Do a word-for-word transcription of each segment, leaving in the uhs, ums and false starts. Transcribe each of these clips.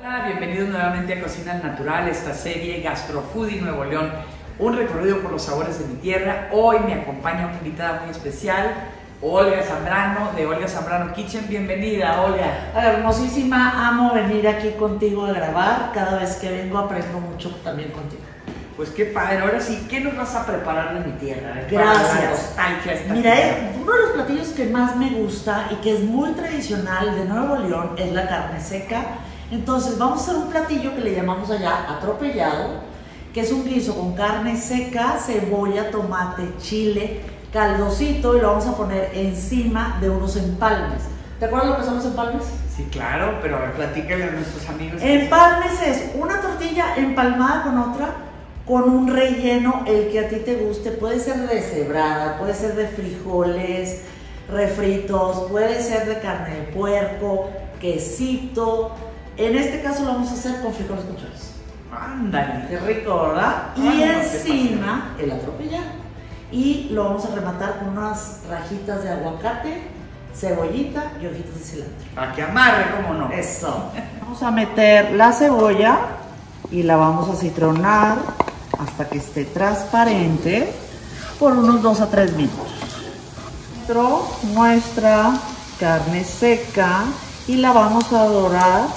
Hola, bienvenidos nuevamente a Cocina Natural, esta serie Gastrofoodie Nuevo León, un recorrido por los sabores de mi tierra. Hoy me acompaña una invitada muy especial, Olga Zambrano, de Olga Zambrano Kitchen. Bienvenida, Olga. Hola, hermosísima, amo venir aquí contigo a grabar. Cada vez que vengo aprendo mucho también contigo. Pues qué padre. Ahora sí, ¿qué nos vas a preparar de mi tierra? Gracias. Mira, eh, uno de los platillos que más me gusta y que es muy tradicional de Nuevo León es la carne seca. Entonces vamos a hacer un platillo que le llamamos allá atropellado, que es un guiso con carne seca, cebolla, tomate, chile, caldosito, y lo vamos a poner encima de unos empalmes. ¿Te acuerdas lo que son los empalmes? Sí, claro, pero a ver, platícale a nuestros amigos. Empalmes es una tortilla empalmada con otra, con un relleno, el que a ti te guste. Puede ser de cebrada, puede ser de frijoles refritos, puede ser de carne de puerco, quesito. En este caso lo vamos a hacer con frijoles con chorizo. Ándale. Qué rico, ¿verdad? Ay, y no, encima el atropellado. Y lo vamos a rematar con unas rajitas de aguacate, cebollita y hojitas de cilantro. Para que amarre, ¿cómo no? Eso. Vamos a meter la cebolla y la vamos a citronar hasta que esté transparente por unos dos a tres minutos. Dentro nuestra carne seca y la vamos a dorar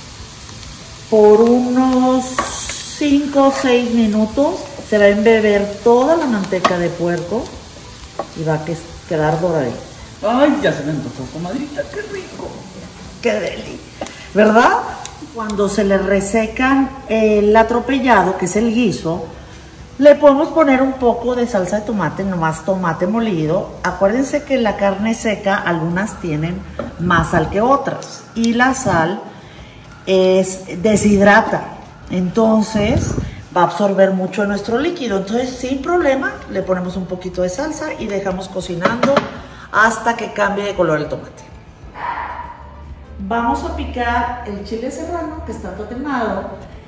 por unos cinco o seis minutos. Se va a embeber toda la manteca de puerco y va a quedar doradita. Ay, ya se me antojó, comadrita, qué rico. ¡Qué deli! ¿Verdad? Cuando se le resecan el atropellado, que es el guiso, le podemos poner un poco de salsa de tomate, nomás tomate molido. Acuérdense que la carne seca, algunas tienen más sal que otras, y la sal es deshidrata, entonces va a absorber mucho nuestro líquido. Entonces, sin problema, le ponemos un poquito de salsa y dejamos cocinando hasta que cambie de color el tomate. Vamos a picar el chile serrano, que está tatemado,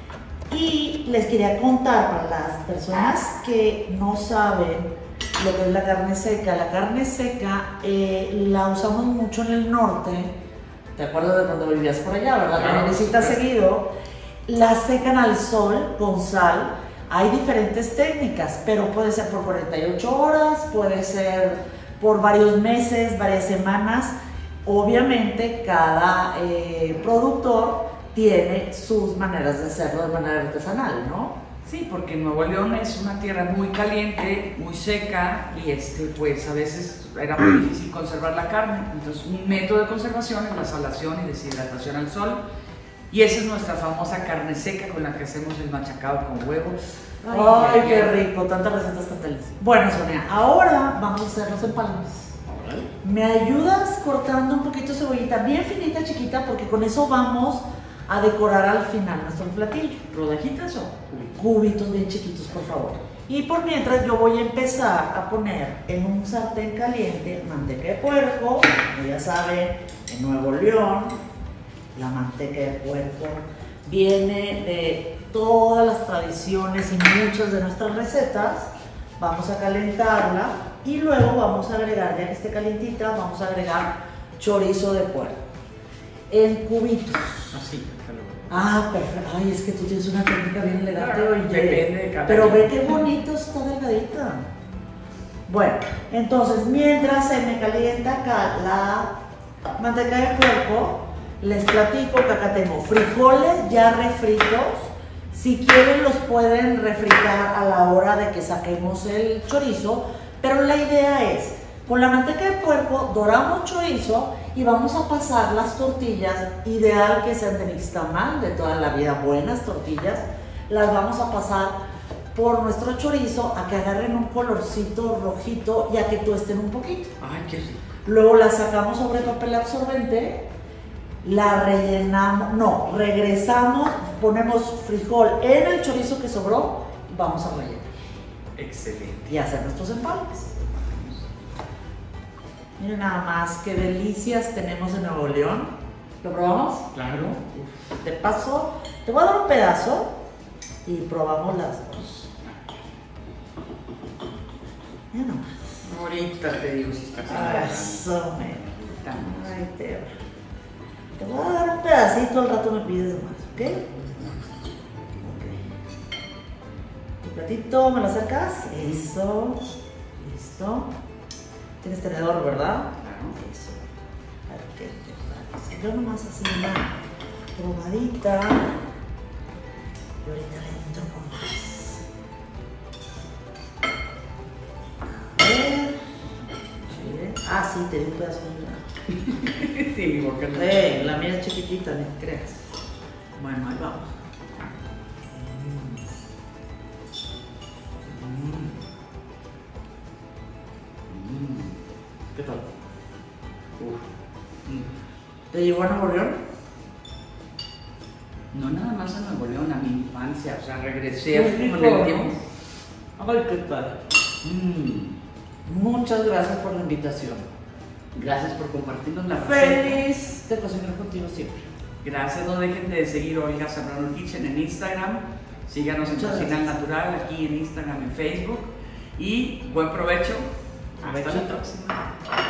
y les quería contar para las personas que no saben lo que es la carne seca. La carne seca eh, la usamos mucho en el norte. ¿Te acuerdas de cuando vivías por allá, verdad? Claro, La visitas claro. seguido. La secan al sol con sal. Hay diferentes técnicas, pero puede ser por cuarenta y ocho horas, puede ser por varios meses, varias semanas. Obviamente cada eh, productor tiene sus maneras de hacerlo de manera artesanal, ¿no? Sí, porque Nuevo León es una tierra muy caliente, muy seca, y este, pues a veces era muy difícil conservar la carne. Entonces, un método de conservación es la salación y deshidratación al sol. Y esa es nuestra famosa carne seca con la que hacemos el machacado con huevos. Ay, Ay qué rico, tantas recetas tan deliciosas. Bueno, Sonia, ahora vamos a hacer los empalmes. ¿Me ayudas cortando un poquito de cebollita bien finita, chiquita? Porque con eso vamos a decorar al final nuestro platillo. ¿Rodajitas o cubitos? Cubitos bien chiquitos, por favor. Y por mientras yo voy a empezar a poner en un sartén caliente manteca de puerco. Como ya saben, en Nuevo León la manteca de puerco viene de todas las tradiciones y muchas de nuestras recetas. Vamos a calentarla y luego vamos a agregar, ya que esté calientita, vamos a agregar chorizo de puerco en cubitos. Así. Ah, perfecto. Ay, es que tú tienes una técnica bien elegante, Claro, oye. depende de cada Pero quien. ve qué bonito está delgadita. Bueno, entonces mientras se me calienta acá la manteca de puerco, les platico que acá tengo frijoles ya refritos. Si quieren los pueden refritar a la hora de que saquemos el chorizo, pero la idea es, con la manteca de puerco doramos chorizo y vamos a pasar las tortillas, ideal que sean de nixtamal, de toda la vida, buenas tortillas, las vamos a pasar por nuestro chorizo a que agarren un colorcito rojito y a que tuesten un poquito. Ay, qué rico. Luego la sacamos sobre papel absorbente, la rellenamos, no, regresamos, ponemos frijol en el chorizo que sobró y vamos a rellenar. Excelente. Y hacer nuestros empalmes. Miren nada más qué delicias tenemos en Nuevo León. ¿Lo probamos? Claro. Te paso, te voy a dar un pedazo y probamos las dos. Mira nomás. Ahorita te digo si está haciendo. Eso, me. Estamos. Ay, te, te voy a dar un pedazo. pedacito, al rato me pides más, ¿ok? Tu platito, ¿me lo acercas? Eso. Listo. Tienes tenedor, ¿verdad? Claro. Eso. Perfecto. Yo nomás así una probadita. Y ahorita le entro con más. A ver. Chile. Ah, sí, te di un pedazo de Sí, mi boca no. Eh, la mía es chiquitita, no te creas. Bueno, ahí vamos. Mm. Mm. ¿Qué tal? Uf. ¿Te llevó a Nuevo León? No nada más a Nuevo León, a mi infancia, o sea, regresé Muy con rico, el tiempo. ¿no? Ay, ¿qué tal? Mm. Muchas gracias por la invitación. Gracias por compartirnos la receta. Feliz de cocinar contigo siempre. Gracias, no dejen de seguir Olga Zambrano Kitchen en Instagram. Síganos en Muchas Cocina gracias. Natural aquí en Instagram, en Facebook. Y buen provecho. Hasta la Provechito. próxima.